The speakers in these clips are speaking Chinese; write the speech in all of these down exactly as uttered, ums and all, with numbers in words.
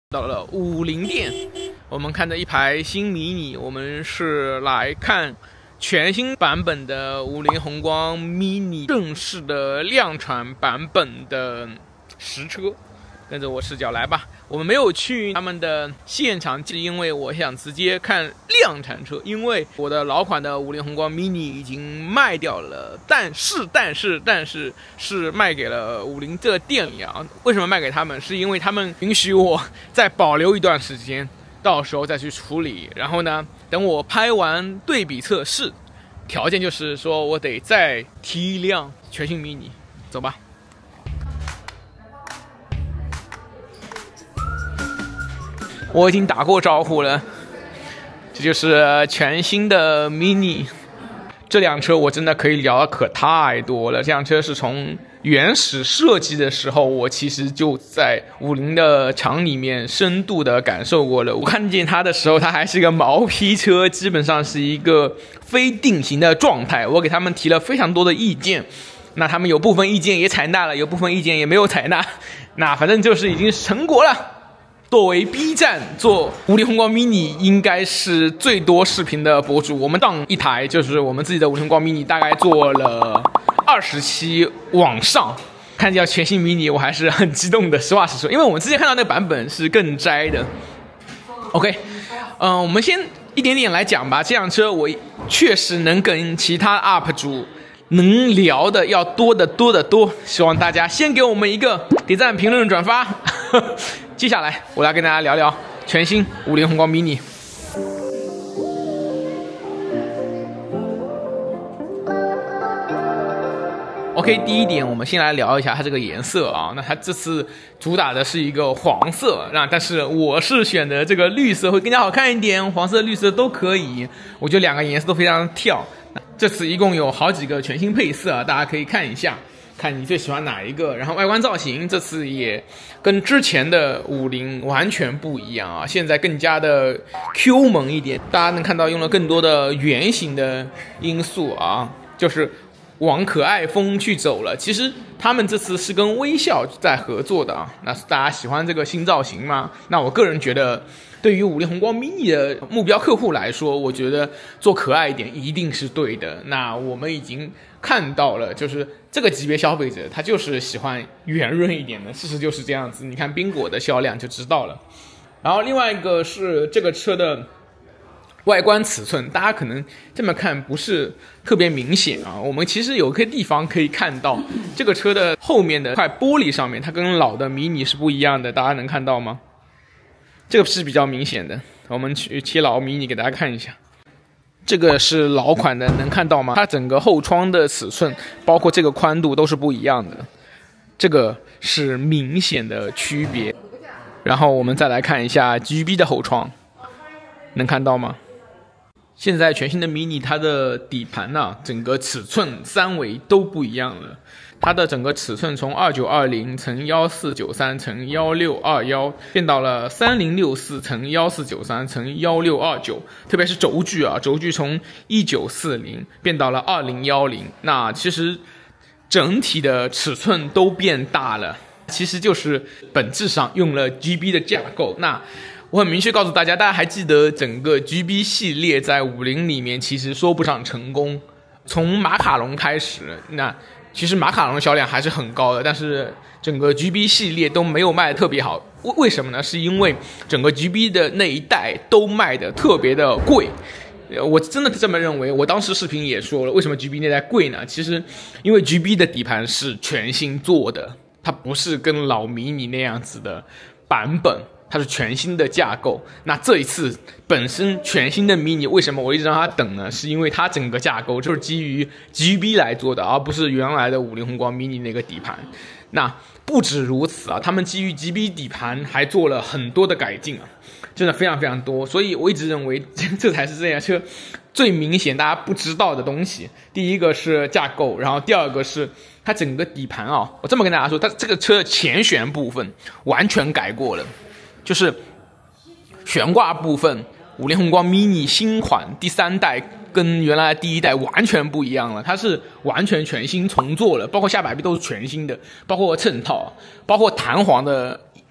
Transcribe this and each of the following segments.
到了武林店，我们看着一排新迷你，我们是来看全新版本的五菱宏光 mini 正式的量产版本的实车。跟着我视角来吧，我们没有去他们的现场，是因为我想直接看量产车，因为我的老款的五菱宏光 mini 已经卖掉了，但是但是但是是卖给了五菱这店里啊。为什么卖给他们？是因为他们允许我再保留一段时间，到时候再去处理。然后呢，等我拍完对比测试，条件就是说我得再提一辆全新 mini， 走吧。我已经打过招呼了，这就是全新的 mini。这辆车我真的可以聊的可太多了。这辆车是从原始设计的时候，我其实就在五菱的厂里面深度的感受过了。我看见它的时候，它还是一个毛坯车，基本上是一个非定型的状态。我给他们提了非常多的意见，那他们有部分意见也采纳了，有部分意见也没有采纳。那反正就是已经成果了。作为 B 站做五菱宏光 mini 应该是最多视频的博主，我们上一台就是我们自己的五菱宏光 mini 大概做了二十期往上，看见全新 mini 我还是很激动的，实话实说，因为我们之前看到那个版本是更摘的。OK， 嗯、呃，我们先一点点来讲吧。这辆车我确实能跟其他 U P 主能聊的要多得多得多，希望大家先给我们一个点赞、评论、转发。接下来我来跟大家聊聊全新五菱宏光 mini。OK， 第一点，我们先来聊一下它这个颜色啊。那它这次主打的是一个黄色，那但是我是选的这个绿色会更加好看一点，黄色、绿色都可以。我觉得两个颜色都非常跳。这次一共有好几个全新配色啊，大家可以看一下，看你最喜欢哪一个。然后外观造型这次也跟之前的五菱完全不一样啊，现在更加的 Q 萌一点，大家能看到用了更多的圆形的因素啊，就是往可爱风去走了。其实他们这次是跟微笑在合作的啊，那大家喜欢这个新造型吗？那我个人觉得，对于五菱宏光 mini 的目标客户来说，我觉得做可爱一点一定是对的。那我们已经看到了，就是这个级别消费者他就是喜欢圆润一点的，事实就是这样子。你看宾果的销量就知道了。然后另外一个是这个车的外观尺寸，大家可能这么看不是特别明显啊。我们其实有个地方可以看到，这个车的后面的块玻璃上面，它跟老的迷你是不一样的，大家能看到吗？这个是比较明显的。我们去切老迷你给大家看一下，这个是老款的，能看到吗？它整个后窗的尺寸，包括这个宽度都是不一样的，这个是明显的区别。然后我们再来看一下 G B 的后窗，能看到吗？现在全新的 mini 它的底盘啊，整个尺寸三维都不一样了。它的整个尺寸从二九二零乘一四九三乘一六二一变到了三零六四乘一四九三乘一六二九，特别是轴距啊，轴距从一九四零变到了二零一零。那其实整体的尺寸都变大了，其实就是本质上用了 G B 的架构。那我很明确告诉大家，大家还记得整个 G B 系列在五菱里面其实说不上成功，从马卡龙开始，那其实马卡龙的销量还是很高的，但是整个 G B 系列都没有卖的特别好。为什么呢？是因为整个 G B 的那一代都卖的特别的贵。我真的这么认为，我当时视频也说了，为什么 G B 那代贵呢？其实因为 G B 的底盘是全新做的，它不是跟老迷你那样子的版本，它是全新的架构。那这一次本身全新的 mini 为什么我一直让它等呢？是因为它整个架构就是基于 G B 来做的，而不是原来的五菱宏光 mini 那个底盘。那不止如此啊，他们基于 G B 底盘还做了很多的改进啊，真的非常非常多。所以我一直认为这才是这辆车最明显大家不知道的东西。第一个是架构，然后第二个是它整个底盘啊。我这么跟大家说，它这个车的前悬部分完全改过了，就是悬挂部分，五菱宏光 mini 新款第三代跟原来的第一代完全不一样了，它是完全全新重做了，包括下摆臂都是全新的，包括衬套，包括弹簧的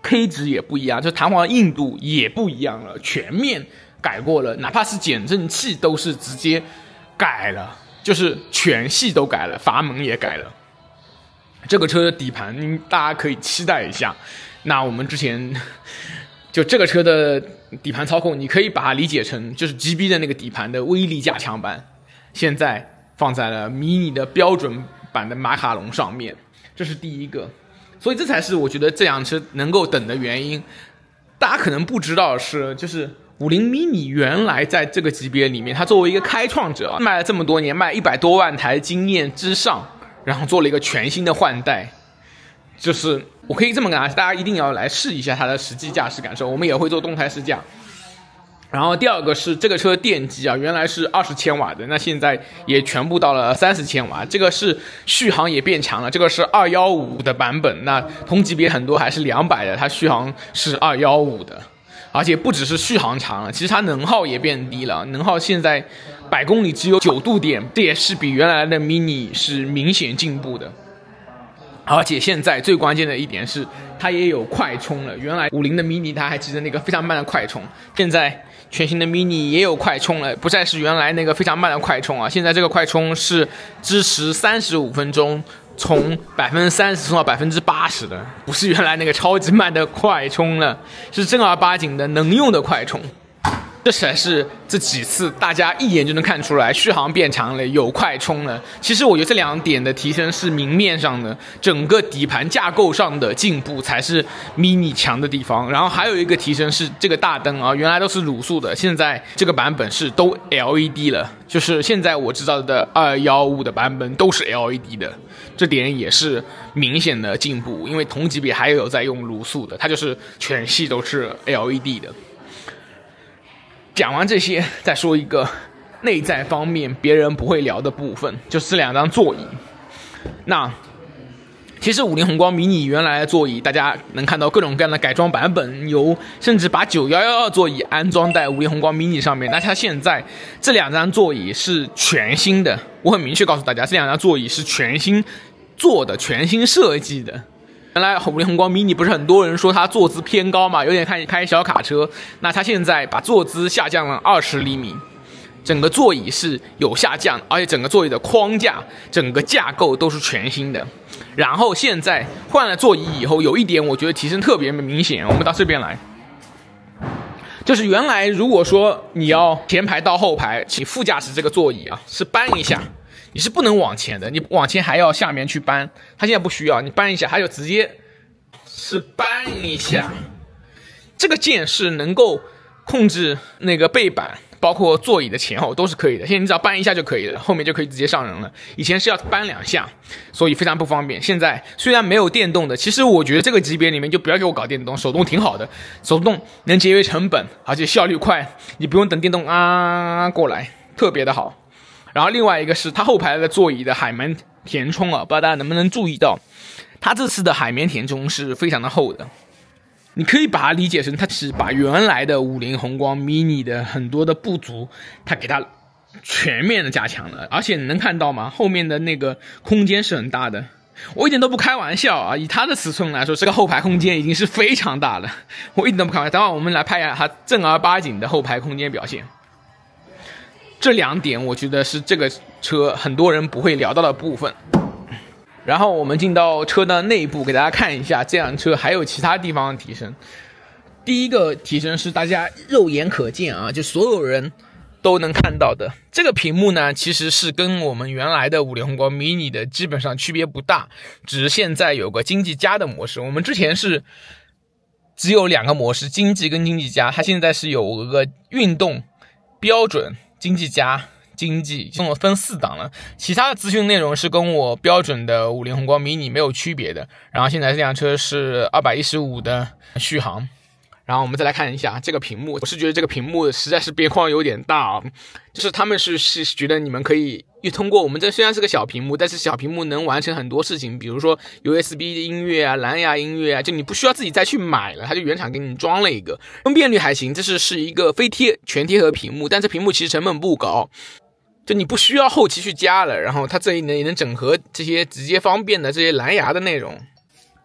K 值也不一样，就弹簧硬度也不一样了，全面改过了，哪怕是减震器都是直接改了，就是全系都改了，阀门也改了。这个车的底盘大家可以期待一下。那我们之前就这个车的底盘操控，你可以把它理解成就是 G B 的那个底盘的威力加强版，现在放在了迷你的标准版的马卡龙上面，这是第一个。所以这才是我觉得这辆车能够等的原因。大家可能不知道的是，就是五菱 mini 原来在这个级别里面，它作为一个开创者，卖了这么多年，卖一百多万台经验之上，然后做了一个全新的换代。就是我可以这么跟大家，大家一定要来试一下它的实际驾驶感受，我们也会做动态试驾。然后第二个是这个车电机啊，原来是二十千瓦的，那现在也全部到了三十千瓦，这个是续航也变强了，这个是二一五的版本，那同级别很多还是两百的，它续航是二一五的，而且不只是续航长了，其实它能耗也变低了，能耗现在百公里只有九度点，这也是比原来的 mini 是明显进步的。而且现在最关键的一点是，它也有快充了。原来五菱的 mini 它还记得那个非常慢的快充，现在全新的 mini 也有快充了，不再是原来那个非常慢的快充啊。现在这个快充是支持三十五分钟，从百分之三十充到百分之八十的，不是原来那个超级慢的快充了，是正儿八经的能用的快充。这才是这几次大家一眼就能看出来续航变长了，有快充了。其实我觉得这两点的提升是明面上的，整个底盘架构上的进步才是 mini 强的地方。然后还有一个提升是这个大灯啊，原来都是卤素的，现在这个版本是都 L E D 了，就是现在我知道的二一五的版本都是 L E D 的，这点也是明显的进步。因为同级别还有在用卤素的，它就是全系都是 L E D 的。讲完这些，再说一个内在方面别人不会聊的部分，就是这两张座椅。那其实五菱宏光迷你原来的座椅，大家能看到各种各样的改装版本，有甚至把九一一二座椅安装在五菱宏光迷你上面。那它现在这两张座椅是全新的，我很明确告诉大家，这两张座椅是全新做的、全新设计的。原来五菱宏光 mini 不是很多人说它坐姿偏高嘛，有点看开小卡车，那它现在把坐姿下降了二十厘米，整个座椅是有下降，而且整个座椅的框架、整个架构都是全新的。然后现在换了座椅以后，有一点我觉得提升特别明显，我们到这边来，就是原来如果说你要前排到后排，你副驾驶这个座椅啊是搬一下。你是不能往前的，你往前还要下面去搬，它现在不需要，你搬一下，它就直接是搬一下。这个键是能够控制那个背板，包括座椅的前后都是可以的。现在你只要搬一下就可以了，后面就可以直接上人了。以前是要搬两下，所以非常不方便。现在虽然没有电动的，其实我觉得这个级别里面就不要给我搞电动，手动挺好的，手动能节约成本，而且效率快，你不用等电动啊过来，特别的好。然后另外一个是它后排的座椅的海绵填充啊，不知道大家能不能注意到，它这次的海绵填充是非常的厚的。你可以把它理解成它是把原来的五菱宏光 mini 的很多的不足，它给它全面的加强了。而且你能看到吗？后面的那个空间是很大的，我一点都不开玩笑啊！以它的尺寸来说，这个后排空间已经是非常大了，我一点都不开玩笑。等会我们来拍一下它正儿八经的后排空间表现。这两点我觉得是这个车很多人不会聊到的部分。然后我们进到车的内部，给大家看一下这辆车还有其他地方的提升。第一个提升是大家肉眼可见啊，就所有人都能看到的。这个屏幕呢，其实是跟我们原来的五菱宏光 mini 的基本上区别不大，只是现在有个经济加的模式。我们之前是只有两个模式，经济跟经济加，它现在是有个运动、标准、经济加、经济，我分四档了。其他的资讯内容是跟我标准的五菱宏光 mini 没有区别的。然后现在这辆车是二百一十五的续航。然后我们再来看一下这个屏幕，我是觉得这个屏幕实在是边框有点大啊，就是他们是是觉得你们可以通过我们这虽然是个小屏幕，但是小屏幕能完成很多事情，比如说 U S B 的音乐啊、蓝牙音乐啊，就你不需要自己再去买了，它就原厂给你装了一个，分辨率还行，这是是一个非贴全贴合屏幕，但这屏幕其实成本不高，就你不需要后期去加了，然后它这里呢也能整合这些直接方便的这些蓝牙的内容。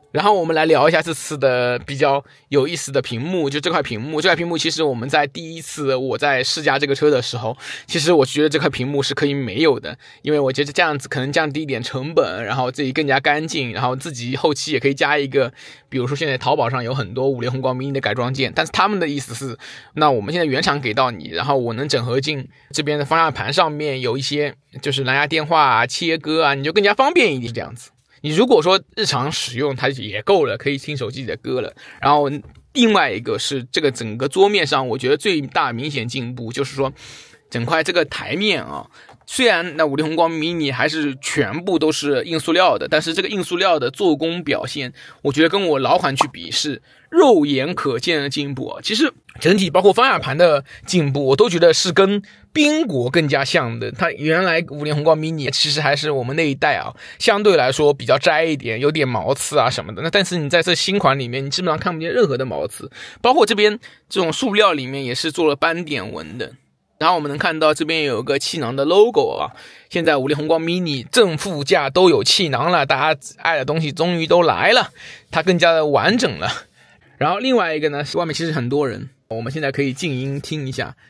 然后我们来聊一下这次的比较有意思的屏幕，就这块屏幕。这块屏幕其实我们在第一次我在试驾这个车的时候，其实我觉得这块屏幕是可以没有的，因为我觉得这样子可能降低一点成本，然后自己更加干净，然后自己后期也可以加一个，比如说现在淘宝上有很多五菱宏光 mini 的改装件，但是他们的意思是，那我们现在原厂给到你，然后我能整合进这边的方向盘上面有一些就是蓝牙电话啊、切割啊，你就更加方便一点这样子。你如果说日常使用它也够了，可以听手机里的歌了。然后另外一个是这个整个桌面上，我觉得最大明显进步就是说，整块这个台面啊，虽然那五菱宏光 mini 还是全部都是硬塑料的，但是这个硬塑料的做工表现，我觉得跟我老款去比是肉眼可见的进步啊。其实整体包括方向盘的进步，我都觉得是跟宾果更加像的。它原来五菱宏光 mini 其实还是我们那一代啊，相对来说比较摘一点，有点毛刺啊什么的。那但是你在这新款里面，你基本上看不见任何的毛刺，包括这边这种塑料里面也是做了斑点纹的。然后我们能看到这边有个气囊的 logo 啊，现在五菱宏光 mini 正副驾都有气囊了，大家爱的东西终于都来了，它更加的完整了。然后另外一个呢，外面其实很多人，我们现在可以静音听一下。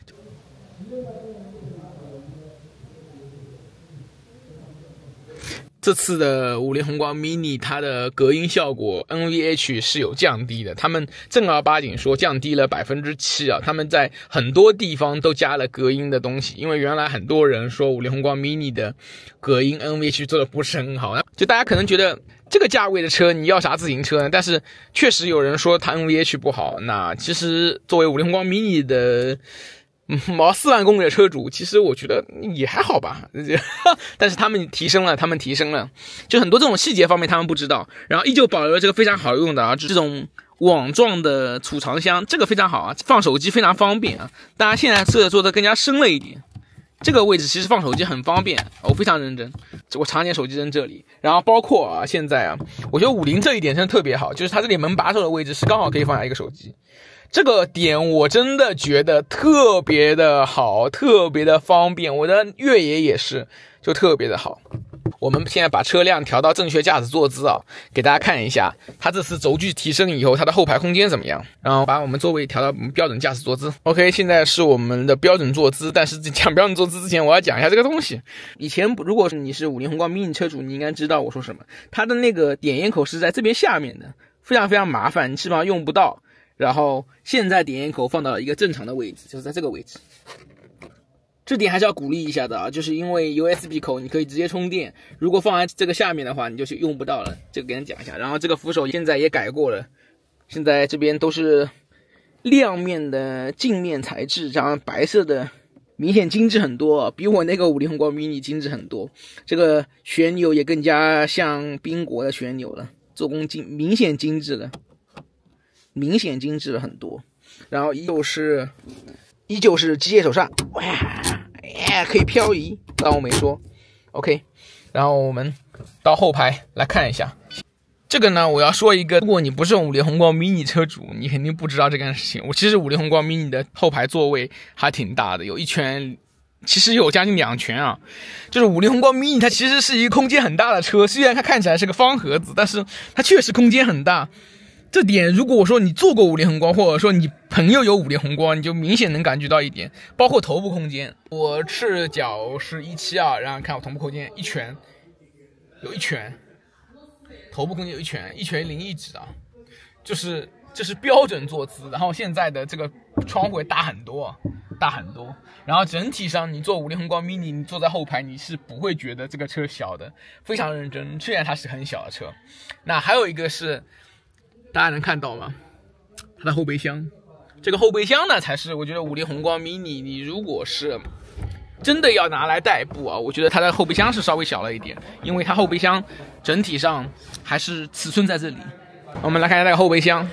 这次的五菱宏光 mini 它的隔音效果 N V H 是有降低的，他们正儿八经说降低了 百分之七 啊，他们在很多地方都加了隔音的东西，因为原来很多人说五菱宏光 mini 的隔音 N V H 做的不是很好，就大家可能觉得这个价位的车你要啥自行车呢？但是确实有人说它 N V H 不好，那其实作为五菱宏光 mini 的毛四万公里的车主，其实我觉得也还好吧，但是他们提升了，他们提升了，就很多这种细节方面他们不知道，然后依旧保留了这个非常好用的啊，这种网状的储藏箱，这个非常好啊，放手机非常方便啊。大家现在设计做的更加深了一点，这个位置其实放手机很方便，我非常认真，我常年手机扔这里，然后包括啊现在啊，我觉得五菱这一点真的特别好，就是它这里门把手的位置是刚好可以放下一个手机。这个点我真的觉得特别的好，特别的方便，我的越野也是就特别的好。我们现在把车辆调到正确驾驶坐姿啊，给大家看一下它这次轴距提升以后它的后排空间怎么样，然后把我们座位调到标准驾驶坐姿。 OK， 现在是我们的标准坐姿，但是讲标准坐姿之前我要讲一下这个东西。以前如果你是五菱宏光 mini 车主，你应该知道我说什么，它的那个点烟口是在这边下面的，非常非常麻烦，你基本上用不到。然后现在点烟口放到了一个正常的位置，就是在这个位置，这点还是要鼓励一下的啊，就是因为 U S B 口你可以直接充电，如果放在这个下面的话你就是用不到了，这个给你讲一下。然后这个扶手现在也改过了，现在这边都是亮面的镜面材质，然后白色的，明显精致很多，比我那个五菱宏光 mini 精致很多。这个旋钮也更加像宾果的旋钮了，做工精明显精致了。明显精致了很多，然后依旧是依旧是机械手刹，哇，哎，可以漂移，当我没说 ，OK。然后我们到后排来看一下，这个呢，我要说一个，如果你不是五菱宏光 mini 车主，你肯定不知道这件事情。我其实五菱宏光 mini 的后排座位还挺大的，有一圈，其实有将近两圈啊。就是五菱宏光 mini 它其实是一个空间很大的车，虽然它看起来是个方盒子，但是它确实空间很大。这点如果我说你坐过五菱宏光，或者说你朋友有五菱宏光，你就明显能感觉到一点，包括头部空间。我赤脚是一七二，然后看我头部空间一拳，有一拳，头部空间有一拳，一拳零一指啊，就是这是标准坐姿。然后现在的这个窗户也大很多，大很多。然后整体上你坐五菱宏光 mini， 你坐在后排你是不会觉得这个车小的，非常认真。虽然它是很小的车，那还有一个是。大家能看到吗？它的后备箱，这个后备箱呢，才是我觉得五菱宏光 mini， 你如果是真的要拿来代步啊，我觉得它的后备箱是稍微小了一点，因为它后备箱整体上还是尺寸在这里。我们来看一下这个后备箱。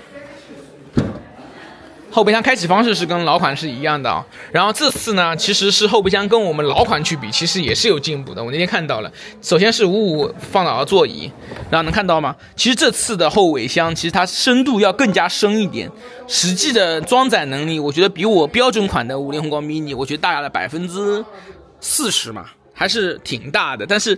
后备箱开启方式是跟老款是一样的啊，然后这次呢，其实是后备箱跟我们老款去比，其实也是有进步的。我那天看到了，首先是五五放倒的座椅，然后能看到吗？其实这次的后尾箱，其实它深度要更加深一点，实际的装载能力，我觉得比我标准款的五菱宏光 mini， 我觉得大概了百分之四十嘛，还是挺大的。但是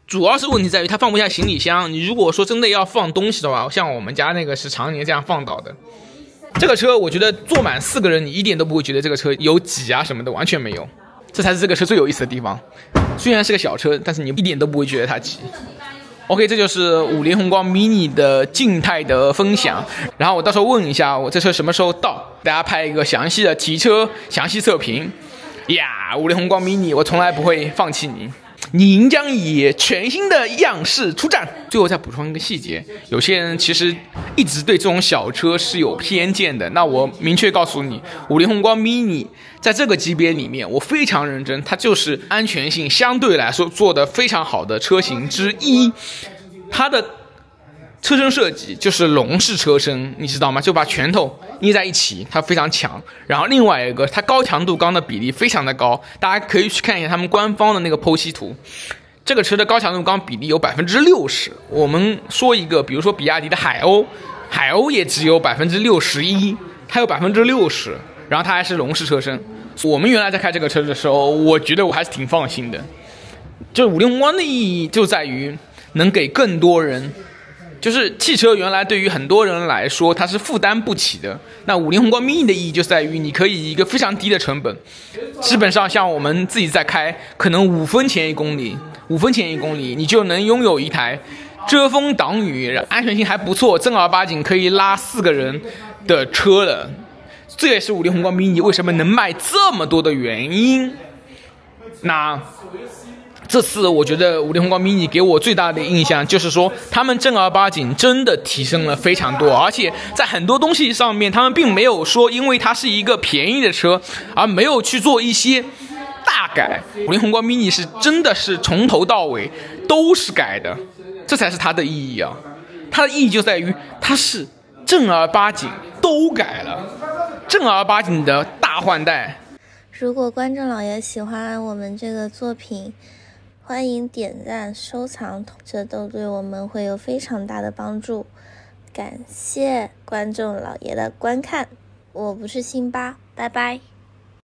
主要是问题在于它放不下行李箱。你如果说真的要放东西的话，像我们家那个是常年这样放倒的。这个车我觉得坐满四个人，你一点都不会觉得这个车有挤啊什么的，完全没有。这才是这个车最有意思的地方。虽然是个小车，但是你一点都不会觉得它挤。OK， 这就是五菱宏光 mini 的静态的分享。然后我到时候问一下，我这车什么时候到，大家拍一个详细的提车详细测评。呀，五菱宏光 mini， 我从来不会放弃你。您将以全新的样式出战。最后再补充一个细节，有些人其实一直对这种小车是有偏见的。那我明确告诉你，五菱宏光 mini 在这个级别里面，我非常认真，它就是安全性相对来说做得非常好的车型之一。它的车身设计就是笼式车身，你知道吗？就把拳头捏在一起，它非常强。然后另外一个，它高强度钢的比例非常的高，大家可以去看一下他们官方的那个剖析图。这个车的高强度钢比例有百分之六十。我们说一个，比如说比亚迪的海鸥，海鸥也只有百分之六十一，它有百分之六十，然后它还是笼式车身。我们原来在开这个车的时候，我觉得我还是挺放心的。就五菱宏光的意义就在于能给更多人。就是汽车原来对于很多人来说它是负担不起的，那五菱宏光 mini 的意义就在于你可以以一个非常低的成本，基本上像我们自己在开，可能五分钱一公里，五分钱一公里，你就能拥有一台遮风挡雨、安全性还不错、正儿八经可以拉四个人的车了。这也是五菱宏光 mini 为什么能卖这么多的原因。那这次我觉得五菱宏光 mini 给我最大的印象就是说，他们正儿八经真的提升了非常多，而且在很多东西上面，他们并没有说因为它是一个便宜的车而没有去做一些大改。五菱宏光 mini 是真的是从头到尾都是改的，这才是它的意义啊！它的意义就在于它是正儿八经都改了，正儿八经的大换代。 如果观众老爷喜欢我们这个作品，欢迎点赞、收藏，这都对我们会有非常大的帮助。感谢观众老爷的观看，我不是辛巴，拜拜。